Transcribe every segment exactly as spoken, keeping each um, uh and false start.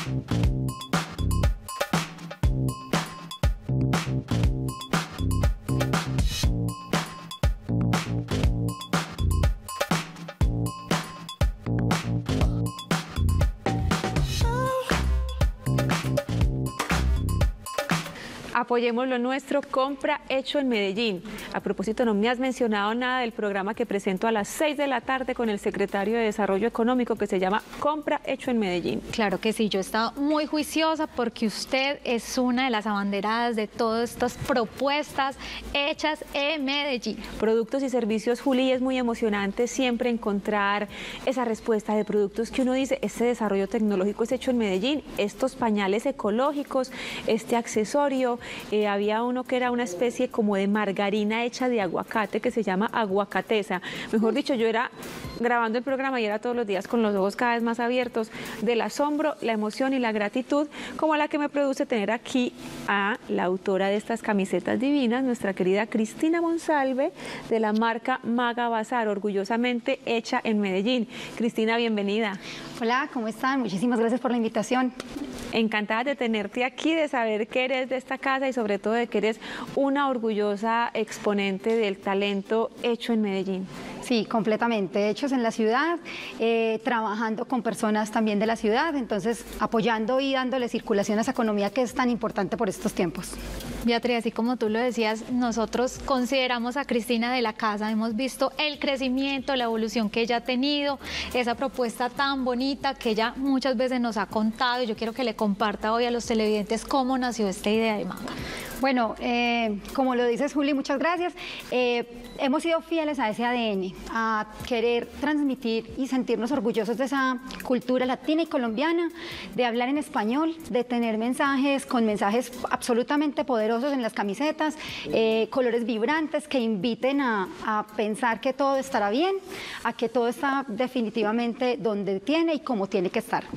Apoyemos lo nuestro, compra hecho en Medellín. A propósito, no me has mencionado nada del programa que presento a las seis de la tarde con el secretario de Desarrollo Económico, que se llama Compra Hecho en Medellín. Claro que sí, yo estaba muy juiciosa porque usted es una de las abanderadas de todas estas propuestas hechas en Medellín. Productos y servicios, Juli, es muy emocionante siempre encontrar esa respuesta de productos que uno dice, este desarrollo tecnológico es hecho en Medellín, estos pañales ecológicos, este accesorio. Eh, había uno que era una especie como de margarina hecha de aguacate que se llama aguacatesa. Mejor dicho, yo era grabando el programa y era todos los días con los ojos cada vez más abiertos del asombro, la emoción y la gratitud, como la que me produce tener aquí a la autora de estas camisetas divinas, nuestra querida Cristina Monsalve, de la marca Maga Bazar, orgullosamente hecha en Medellín. Cristina, bienvenida. Hola, ¿cómo están? Muchísimas gracias por la invitación. Encantada de tenerte aquí, de saber que eres de esta casa y sobre todo de que eres una orgullosa exponente del talento hecho en Medellín. Sí, completamente, hechos en la ciudad, eh, trabajando con personas también de la ciudad, entonces apoyando y dándole circulación a esa economía que es tan importante por estos tiempos. Beatriz, así como tú lo decías, nosotros consideramos a Cristina de la casa, hemos visto el crecimiento, la evolución que ella ha tenido, esa propuesta tan bonita que ella muchas veces nos ha contado, y yo quiero que le comparta hoy a los televidentes cómo nació esta idea de Maga. Bueno, eh, como lo dices, Juli, muchas gracias. Eh, hemos sido fieles a ese A D N, a querer transmitir y sentirnos orgullosos de esa cultura latina y colombiana, de hablar en español, de tener mensajes con mensajes absolutamente poderosos en las camisetas, eh, colores vibrantes que inviten a, a pensar que todo estará bien, a que todo está definitivamente donde tiene y como tiene que estar.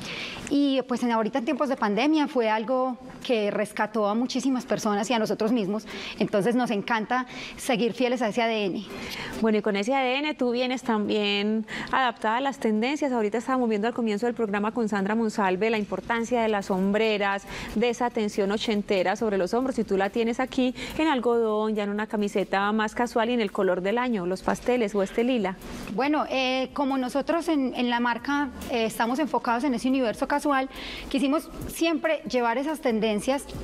Y pues en, ahorita en tiempos de pandemia fue algo que rescató a muchísimas personas y a nosotros mismos, entonces nos encanta seguir fieles a ese A D N. Bueno, y con ese A D N tú vienes también adaptada a las tendencias. Ahorita estábamos viendo al comienzo del programa con Sandra Monsalve la importancia de las sombreras, de esa tensión ochentera sobre los hombros, y tú la tienes aquí en algodón, ya en una camiseta más casual y en el color del año, los pasteles o este lila. Bueno, eh, como nosotros en, en la marca eh, estamos enfocados en ese universo casual, quisimos siempre llevar esas tendencias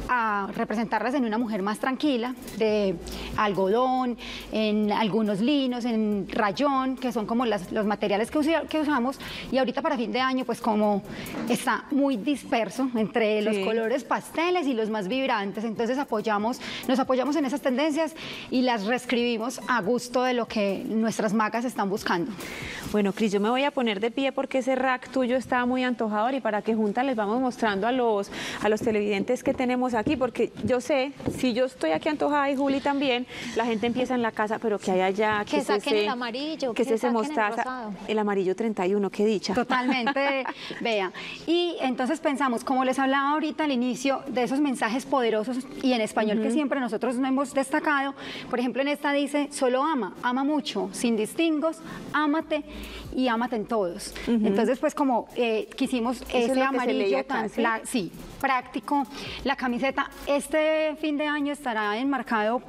a representarlas en una mujer más tranquila, de algodón, en algunos linos, en rayón, que son como las, los materiales que, usa, que usamos, y ahorita para fin de año pues como está muy disperso entre los sí. colores pasteles y los más vibrantes, entonces apoyamos, nos apoyamos en esas tendencias y las reescribimos a gusto de lo que nuestras magas están buscando. Bueno, Cris, yo me voy a poner de pie porque ese rack tuyo está muy antojador, y para que juntas les vamos mostrando a los, a los televidentes que tenemos aquí, porque yo sé, si yo estoy aquí antojada y Juli también, la gente empieza en la casa, pero que hay allá, que, que saquen ese, el amarillo, que, que es ese mostaza, el, el amarillo treinta y uno, qué dicha. Totalmente, vea. Y entonces pensamos, como les hablaba ahorita al inicio, de esos mensajes poderosos y en español uh-huh. que siempre nosotros no hemos destacado, por ejemplo en esta dice, solo ama, ama mucho, sin distingos, ámate y ámate en todos. Uh-huh. Entonces pues como eh, quisimos Eso ese es amarillo tan ¿sí? sí, práctico, la camiseta este fin de año estará enmarcado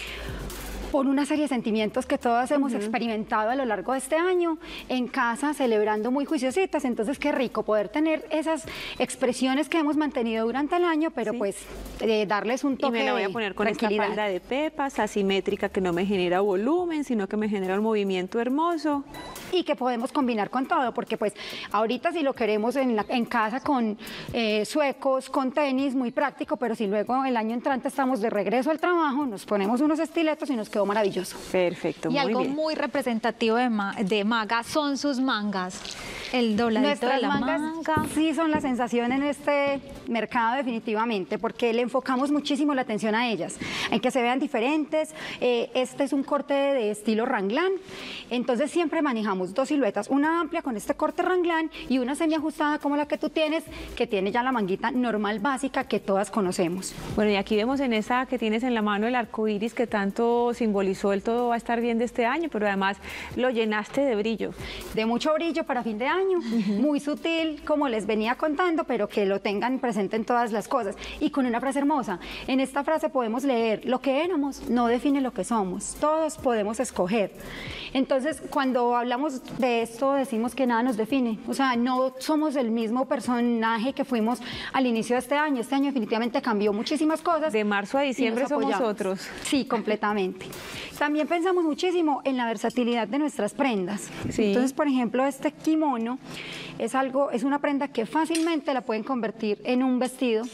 por una serie de sentimientos que todas hemos uh-huh. experimentado a lo largo de este año, en casa, celebrando muy juiciositas, entonces qué rico poder tener esas expresiones que hemos mantenido durante el año, pero sí. pues eh, darles un toque de Y me la voy a poner con esta falda de pepas, asimétrica, que no me genera volumen, sino que me genera un movimiento hermoso. Y que podemos combinar con todo, porque pues ahorita si lo queremos en, la, en casa con eh, suecos, con tenis, muy práctico, pero si luego el año entrante estamos de regreso al trabajo, nos ponemos unos estiletos y nos quedó maravilloso. Perfecto, y muy algo bien. muy representativo de, ma de Maga son sus mangas. El dobladito Nuestras de la mangas manga. Sí son la sensación en este mercado definitivamente, porque le enfocamos muchísimo la atención a ellas, en que se vean diferentes. Eh, este es un corte de estilo Ranglan, entonces siempre manejamos dos siluetas, una amplia con este corte Ranglan y una semiajustada como la que tú tienes, que tiene ya la manguita normal básica que todas conocemos. Bueno, y aquí vemos en esa que tienes en la mano el arco iris que tanto simbolizó el todo va a estar bien de este año, pero además lo llenaste de brillo. De mucho brillo para fin de año. baño, uh-huh. muy sutil, como les venía contando, pero que lo tengan presente en todas las cosas. Y con una frase hermosa. En esta frase podemos leer: lo que éramos no define lo que somos, todos podemos escoger. Entonces, cuando hablamos de esto, decimos que nada nos define. O sea, no somos el mismo personaje que fuimos al inicio de este año. Este año definitivamente cambió muchísimas cosas. De marzo a diciembre somos otros. Sí, completamente. También pensamos muchísimo en la versatilidad de nuestras prendas. Sí. Entonces, por ejemplo, este kimono es algo, es una prenda que fácilmente la pueden convertir en un vestido.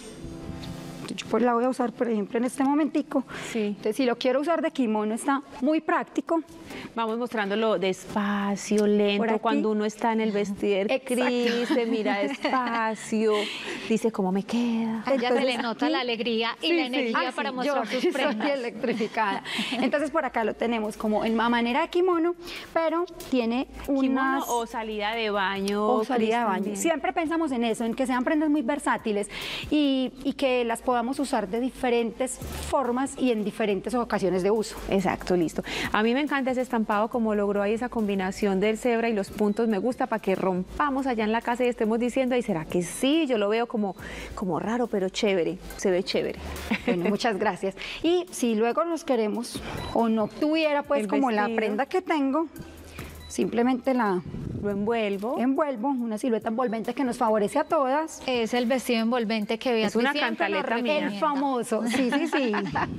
Yo pues la voy a usar, por ejemplo, en este momentico. Sí. Entonces, si lo quiero usar de kimono, está muy práctico. Vamos mostrándolo despacio, lento, cuando uno está en el vestir, Cris, se mira despacio, dice cómo me queda. A ella se le nota aquí la alegría y sí, la energía sí. ah, para sí, mostrar yo sus prendas. Soy electrificada. Entonces, por acá lo tenemos como en manera de kimono, pero tiene unas... Kimono o salida de baño. O salida de baño. También. Siempre pensamos en eso, en que sean prendas muy versátiles y, y que las podamos usar de diferentes formas y en diferentes ocasiones de uso. Exacto, listo. A mí me encanta ese estampado, como logró ahí esa combinación del cebra y los puntos, me gusta, para que rompamos allá en la casa y estemos diciendo, ¿y será que sí? Yo lo veo como, como raro, pero chévere, se ve chévere. Bueno, muchas gracias. Y si luego nos queremos o no tuviera pues el como vestido, la prenda que tengo, simplemente la... Lo envuelvo. Envuelvo, una silueta envolvente que nos favorece a todas. Es el vestido envolvente que Beatriz es una cantaleta mía. El famoso, sí, sí, sí.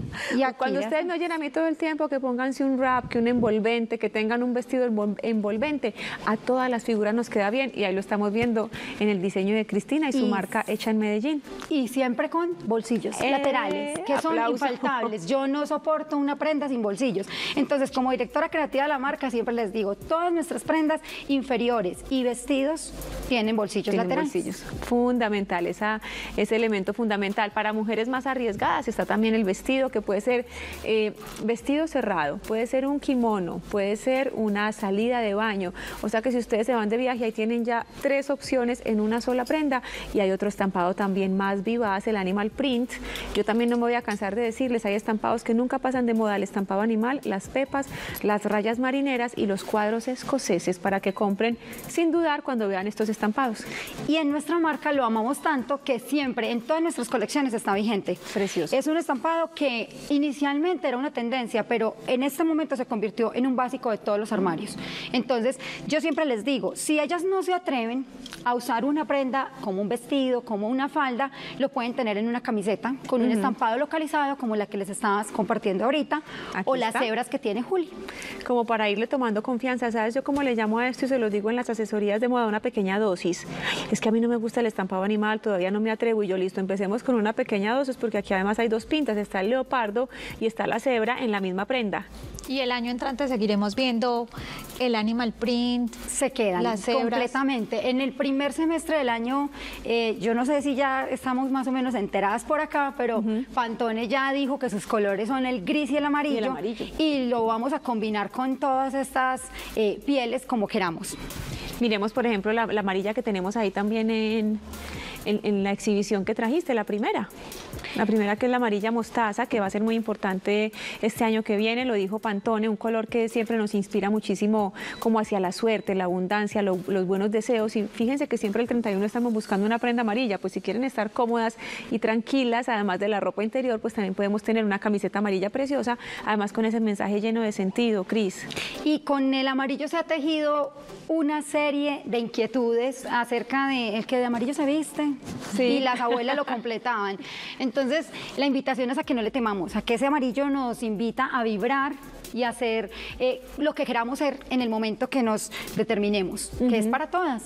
Y aquí cuando ustedes no oyen a mí todo el tiempo que pónganse un wrap, que un envolvente, que tengan un vestido envolvente, a todas las figuras nos queda bien y ahí lo estamos viendo en el diseño de Cristina y su y, marca hecha en Medellín. Y siempre con bolsillos eh, laterales, que son aplauso. infaltables. Yo no soporto una prenda sin bolsillos. Entonces, como directora creativa de la marca, siempre les digo, todas nuestras prendas inferiores y vestidos tienen bolsillos tienen laterales. Bolsillos. Fundamental, esa, ese elemento fundamental. Para mujeres más arriesgadas está también el vestido, que puede ser eh, vestido cerrado, puede ser un kimono, puede ser una salida de baño. O sea que si ustedes se van de viaje, ahí tienen ya tres opciones en una sola prenda. Y hay otro estampado también más vivaz, el animal print. Yo también no me voy a cansar de decirles, hay estampados que nunca pasan de moda, el estampado animal, las pepas, las rayas marineras y los cuadros escoceses, para que compren sin dudar cuando vean estos estampados. Y en nuestra marca lo amamos tanto que siempre en todas nuestras colecciones está vigente. Precioso. Es un estampado que inicialmente era una tendencia, pero en este momento se convirtió en un básico de todos los armarios. Entonces, yo siempre les digo, si ellas no se atreven a usar una prenda como un vestido, como una falda, lo pueden tener en una camiseta con uh-huh. un estampado localizado como la que les estabas compartiendo ahorita. Aquí o las está. Cebras que tiene Juli. Como para irle tomando confianza, ¿sabes? Yo como le llamo a esto y se los digo en las asesorías de moda, una pequeña dosis. Es que a mí no me gusta el estampado animal, todavía no me atrevo y yo listo, empecemos con una pequeña dosis porque aquí además hay dos pintas, está el leopardo y está la cebra en la misma prenda. Y el año entrante seguiremos viendo el animal print. Se quedan las cebras. Completamente. En el primer semestre del año, eh, yo no sé si ya estamos más o menos enteradas por acá, pero uh-huh. Pantone ya dijo que sus colores son el gris y el amarillo. Y, el amarillo. Y lo vamos a combinar con todas estas eh, pieles como queramos. Miremos, por ejemplo, la, la amarilla que tenemos ahí también en, en, en la exhibición que trajiste, la primera. La primera, que es la amarilla mostaza, que va a ser muy importante este año que viene, lo dijo Pantone, un color que siempre nos inspira muchísimo como hacia la suerte, la abundancia, lo, los buenos deseos. Y fíjense que siempre el treinta y uno estamos buscando una prenda amarilla, pues si quieren estar cómodas y tranquilas, además de la ropa interior, pues también podemos tener una camiseta amarilla preciosa, además con ese mensaje lleno de sentido, Cris. Y con el amarillo se ha tejido una serie de inquietudes acerca de el que de amarillo se viste, sí. Y las abuelas lo completaban. Entonces, la invitación es a que no le temamos, a que ese amarillo nos invita a vibrar y a hacer eh, lo que queramos ser en el momento que nos determinemos, uh-huh. que es para todas.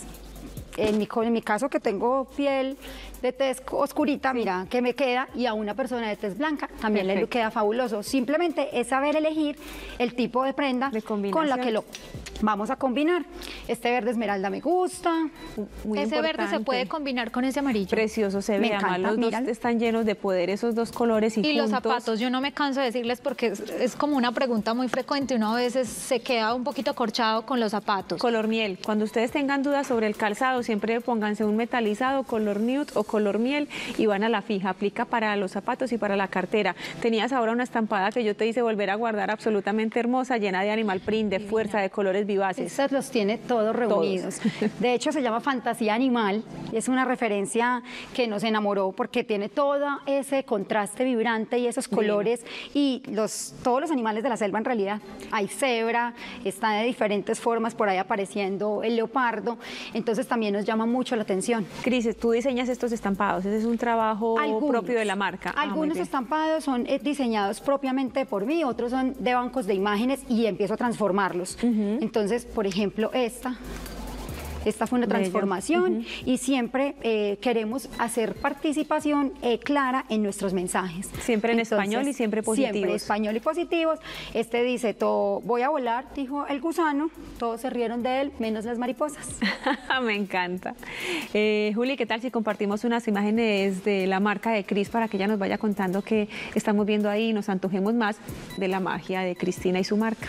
En mi, en mi caso, que tengo piel de tez oscurita, mira, que me queda, y a una persona de tez blanca también Perfecto. Le queda fabuloso. Simplemente es saber elegir el tipo de prenda de con la que lo vamos a combinar. Este verde esmeralda me gusta. Muy ese importante. Verde se puede combinar con ese amarillo. Precioso se ve, además los dos están llenos de poder, esos dos colores y, y juntos. Los zapatos, yo no me canso de decirles porque es, es como una pregunta muy frecuente, uno a veces se queda un poquito acorchado con los zapatos. Color miel, cuando ustedes tengan dudas sobre el calzado, no, siempre pónganse un metalizado, color nude o color miel y van a la fija. Aplica para los zapatos y para la cartera. Tenías ahora una estampada que yo te hice volver a guardar absolutamente hermosa, llena de animal print, de fuerza, de colores vivaces. Estos los tiene todos reunidos. Todos. De hecho, se llama Fantasía Animal. Es una referencia que nos enamoró porque tiene todo ese contraste vibrante y esos colores. Bien. Y los, todos los animales de la selva en realidad. Hay cebra, está de diferentes formas por ahí apareciendo el leopardo. Entonces también nos llama mucho la atención. Cris, tú diseñas estos estampados. Ese es un trabajo algunos, propio de la marca. Algunos ah, estampados son diseñados propiamente por mí, otros son de bancos de imágenes y empiezo a transformarlos. Uh-huh. Entonces, por ejemplo, esta... Esta fue una transformación uh-huh. y siempre eh, queremos hacer participación eh, clara en nuestros mensajes. Siempre en Entonces, español y siempre positivos. Siempre español y positivos. Este dice, todo, voy a volar, dijo el gusano, todos se rieron de él, menos las mariposas. Me encanta. Eh, Juli, ¿qué tal si compartimos unas imágenes de la marca de Cris para que ella nos vaya contando qué estamos viendo ahí y nos antojemos más de la magia de Cristina y su marca?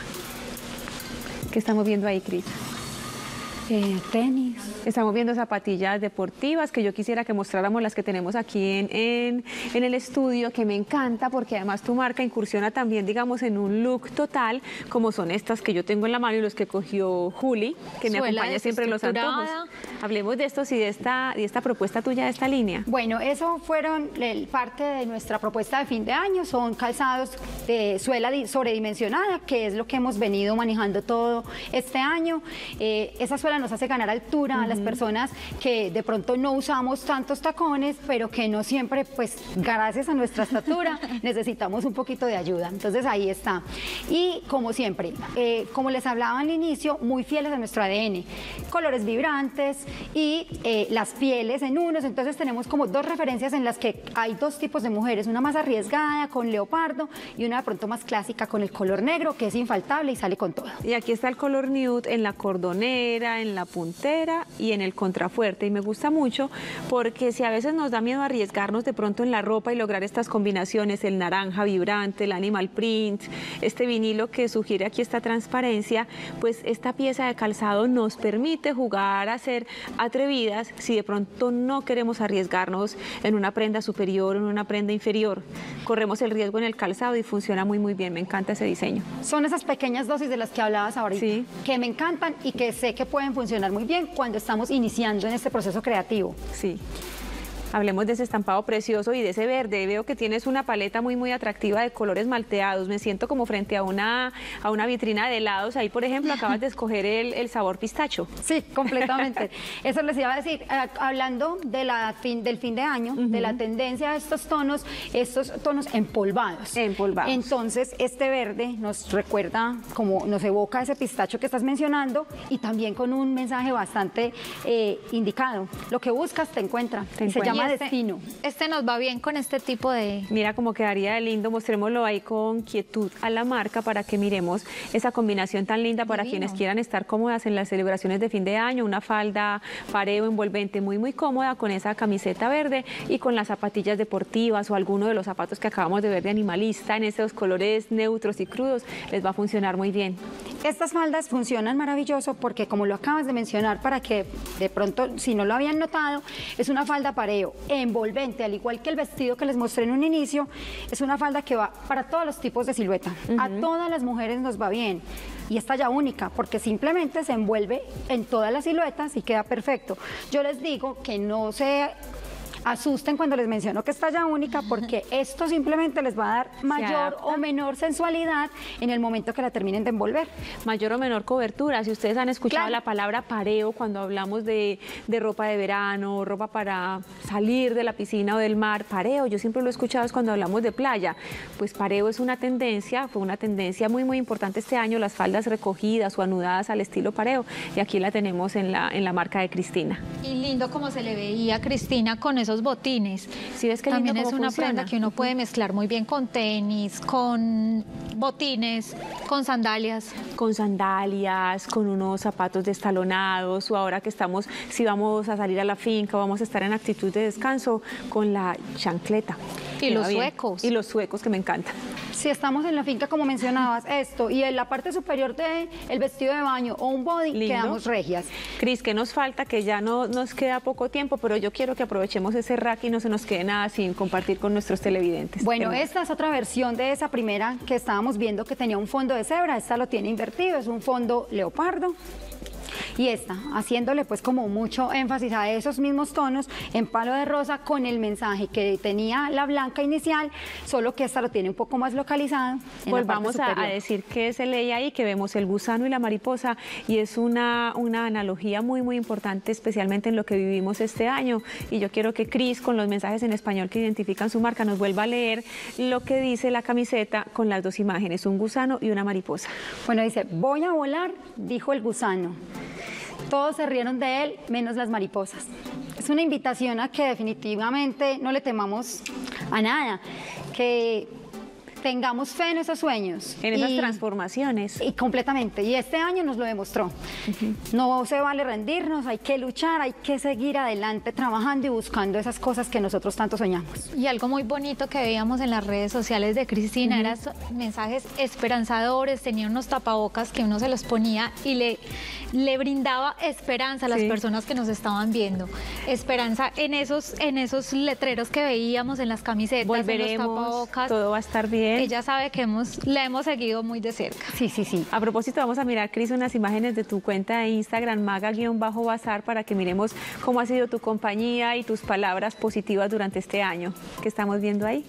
¿Qué estamos viendo ahí, Cris? Eh, tenis. Estamos viendo zapatillas deportivas, que yo quisiera que mostráramos las que tenemos aquí en, en, en el estudio, que me encanta porque además tu marca incursiona también, digamos, en un look total, como son estas que yo tengo en la mano y los que cogió Juli, que me Suela acompaña siempre en los antojos. Hablemos de estos y de esta, de esta propuesta tuya de esta línea. Bueno, eso fueron el, parte de nuestra propuesta de fin de año, son calzados de suela sobredimensionada, que es lo que hemos venido manejando todo este año. Eh, esa suela nos hace ganar altura uh-huh. a las personas que de pronto no usamos tantos tacones, pero que no siempre, pues gracias a nuestra estatura, necesitamos un poquito de ayuda. Entonces ahí está. Y como siempre, eh, como les hablaba al inicio, muy fieles a nuestro A D N. Colores vibrantes y eh, las pieles en unos. Entonces tenemos como dos referencias en las que hay dos tipos de mujeres, una más arriesgada con leopardo y una de pronto más clásica con el color negro, que es infaltable y sale con todo. Y aquí está el color nude en la cordonera, en la puntera y en el contrafuerte, y me gusta mucho porque si a veces nos da miedo arriesgarnos de pronto en la ropa y lograr estas combinaciones, el naranja vibrante, el animal print, este vinilo que sugiere aquí esta transparencia, pues esta pieza de calzado nos permite jugar a ser atrevidas si de pronto no queremos arriesgarnos en una prenda superior o en una prenda inferior. Corremos el riesgo en el calzado y funciona muy muy bien, me encanta ese diseño. Son esas pequeñas dosis de las que hablabas ahorita, sí. que me encantan y que sé que pueden funcionar muy bien cuando estamos iniciando en este proceso creativo. Sí. Hablemos de ese estampado precioso y de ese verde. Veo que tienes una paleta muy, muy atractiva de colores malteados. Me siento como frente a una, a una vitrina de helados. Ahí, por ejemplo, acabas de escoger el, el sabor pistacho. Sí, completamente. Eso les iba a decir. Eh, hablando de la fin, del fin de año, uh-huh. de la tendencia a estos tonos, estos tonos empolvados. Empolvados. Entonces, este verde nos recuerda, como nos evoca ese pistacho que estás mencionando y también con un mensaje bastante eh, indicado. Lo que buscas te encuentra. Te se llama Este, destino. Este nos va bien con este tipo de... Mira cómo quedaría de lindo, mostrémoslo ahí con quietud a la marca para que miremos esa combinación tan linda para Divino. Quienes quieran estar cómodas en las celebraciones de fin de año, una falda pareo envolvente muy muy cómoda con esa camiseta verde y con las zapatillas deportivas o alguno de los zapatos que acabamos de ver de animalista en esos colores neutros y crudos, les va a funcionar muy bien. Estas faldas funcionan maravilloso porque, como lo acabas de mencionar, para que de pronto, si no lo habían notado, es una falda pareo envolvente, al igual que el vestido que les mostré en un inicio, es una falda que va para todos los tipos de silueta. Uh-huh. A todas las mujeres nos va bien. Y es talla única, porque simplemente se envuelve en todas las siluetas y queda perfecto. Yo les digo que no se asusten cuando les menciono que es talla única, porque esto simplemente les va a dar mayor o menor sensualidad en el momento que la terminen de envolver. Mayor o menor cobertura. Si ustedes han escuchado claro. la palabra pareo cuando hablamos de, de ropa de verano, ropa para salir de la piscina o del mar, pareo, yo siempre lo he escuchado es cuando hablamos de playa. Pues pareo es una tendencia, fue una tendencia muy muy importante este año, las faldas recogidas o anudadas al estilo pareo, y aquí la tenemos en la, en la marca de Cristina. Y lindo como se le veía a Cristina con esos botines. ¿Sí ves qué También lindo es una funciona? prenda que uno puede mezclar muy bien con tenis, con botines, con sandalias. Con sandalias, con unos zapatos destalonados, o ahora que estamos, si vamos a salir a la finca, vamos a estar en actitud de descanso, con la chancleta. Y los suecos. Y los suecos, que me encantan. Si estamos en la finca, como mencionabas, esto, y en la parte superior del vestido de baño o un body, Lindo. Quedamos regias. Cris, ¿qué nos falta? Que ya no nos queda poco tiempo, pero yo quiero que aprovechemos ese rack y no se nos quede nada sin compartir con nuestros televidentes. Bueno, Hermoso. esta es otra versión de esa primera que estábamos viendo que tenía un fondo de cebra. Esta lo tiene invertido, es un fondo leopardo. Y esta, haciéndole pues como mucho énfasis a esos mismos tonos en palo de rosa con el mensaje que tenía la blanca inicial, solo que esta lo tiene un poco más localizado. Volvamos a, a decir que se lee ahí, que vemos el gusano y la mariposa, y es una, una analogía muy muy importante, especialmente en lo que vivimos este año. Y yo quiero que Cris, con los mensajes en español que identifican su marca, nos vuelva a leer lo que dice la camiseta con las dos imágenes, un gusano y una mariposa. Bueno, dice, voy a volar, dijo el gusano. Todos se rieron de él, menos las mariposas. Es una invitación a que definitivamente no le temamos a nada, que tengamos fe en esos sueños. En esas y, transformaciones. Y completamente, y este año nos lo demostró. Uh-huh. No se vale rendirnos, hay que luchar, hay que seguir adelante trabajando y buscando esas cosas que nosotros tanto soñamos. Y algo muy bonito que veíamos en las redes sociales de Cristina, uh-huh, eran mensajes esperanzadores, tenía unos tapabocas que uno se los ponía y le, le brindaba esperanza a las, sí, personas que nos estaban viendo. Esperanza en esos, en esos letreros que veíamos en las camisetas, volveremos, en los tapabocas. Todo va a estar bien. Ella sabe que hemos, la hemos seguido muy de cerca. Sí, sí, sí. A propósito, vamos a mirar, Cris, unas imágenes de tu cuenta de Instagram, maga-bazar, para que miremos cómo ha sido tu compañía y tus palabras positivas durante este año. ¿Qué estamos viendo ahí?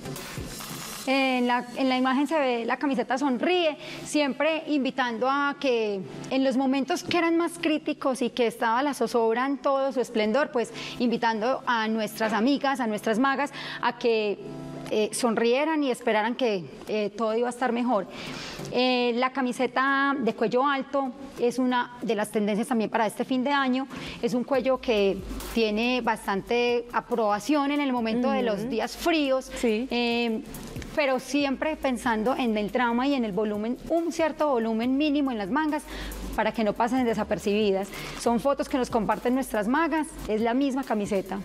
En la, en la imagen se ve la camiseta sonríe, siempre invitando a que en los momentos que eran más críticos y que estaba la zozobra en todo su esplendor, pues invitando a nuestras amigas, a nuestras magas, a que Eh, sonrieran y esperaran que eh, todo iba a estar mejor. Eh, la camiseta de cuello alto es una de las tendencias también para este fin de año. Es un cuello que tiene bastante aprobación en el momento, uh-huh, de los días fríos. Sí. Eh, pero siempre pensando en el trama y en el volumen, un cierto volumen mínimo en las mangas para que no pasen desapercibidas. Son fotos que nos comparten nuestras magas, es la misma camiseta.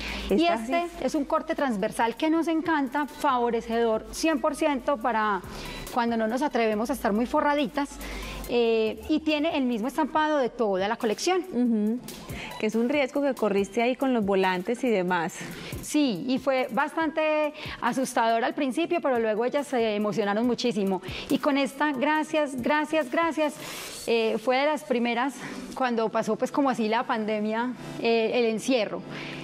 Y este así es un corte transversal que nos encanta, favorecedor cien por ciento para cuando no nos atrevemos a estar muy forraditas, eh, y tiene el mismo estampado de toda la colección. Uh-huh. Que es un riesgo que corriste ahí con los volantes y demás. Sí, y fue bastante asustador al principio, pero luego ellas se emocionaron muchísimo. Y con esta, gracias, gracias, gracias, eh, fue de las primeras cuando pasó pues como así la pandemia, eh, el encierro.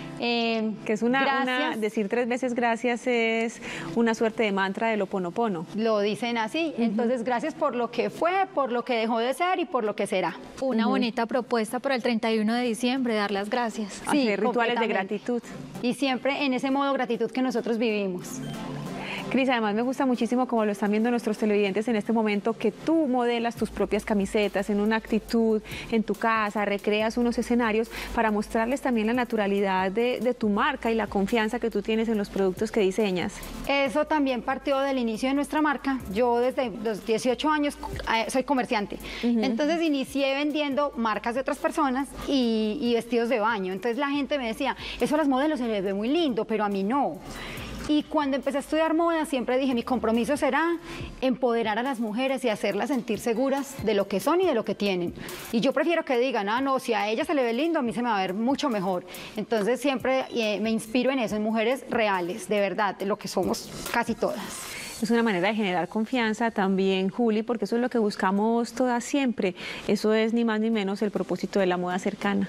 Eh, que es una, una, decir tres veces gracias es una suerte de mantra del Ho'oponopono. Lo dicen así, uh-huh, entonces gracias por lo que fue, por lo que dejó de ser y por lo que será. Una uh-huh, bonita propuesta para el treinta y uno de diciembre, dar las gracias. Sí, hacer rituales de gratitud. Y siempre en ese modo gratitud que nosotros vivimos. Cris, además me gusta muchísimo, como lo están viendo nuestros televidentes en este momento, que tú modelas tus propias camisetas en una actitud, en tu casa, recreas unos escenarios para mostrarles también la naturalidad de, de tu marca y la confianza que tú tienes en los productos que diseñas. Eso también partió del inicio de nuestra marca. Yo desde los dieciocho años eh, soy comerciante, uh-huh, entonces inicié vendiendo marcas de otras personas y, y vestidos de baño. Entonces la gente me decía, eso a las modelos se les ve muy lindo, pero a mí no. Y cuando empecé a estudiar moda, siempre dije, mi compromiso será empoderar a las mujeres y hacerlas sentir seguras de lo que son y de lo que tienen. Y yo prefiero que digan, ah, no, si a ella se le ve lindo, a mí se me va a ver mucho mejor. Entonces siempre eh, me inspiro en eso, en mujeres reales, de verdad, de lo que somos casi todas. Es una manera de generar confianza también, Juli, porque eso es lo que buscamos todas siempre. Eso es ni más ni menos el propósito de la moda cercana.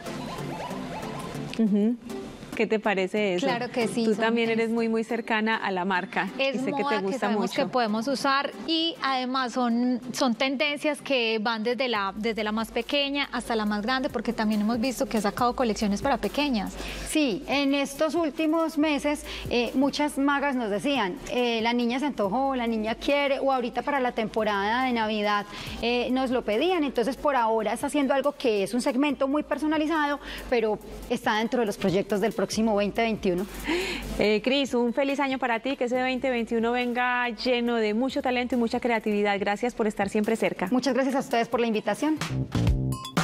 Uh-huh. ¿Qué te parece eso? Claro que sí. Tú también eres muy, muy cercana a la marca. Es y sé moda que te gusta que sabemos mucho. que podemos usar y además son, son tendencias que van desde la, desde la más pequeña hasta la más grande, porque también hemos visto que ha sacado colecciones para pequeñas. Sí, en estos últimos meses eh, muchas magas nos decían, eh, la niña se antojó, la niña quiere, o ahorita para la temporada de Navidad eh, nos lo pedían. Entonces por ahora está haciendo algo que es un segmento muy personalizado, pero está dentro de los proyectos del próximo veinte veintiuno. Eh, Cris, un feliz año para ti, que ese veinte veintiuno venga lleno de mucho talento y mucha creatividad. Gracias por estar siempre cerca. Muchas gracias a ustedes por la invitación.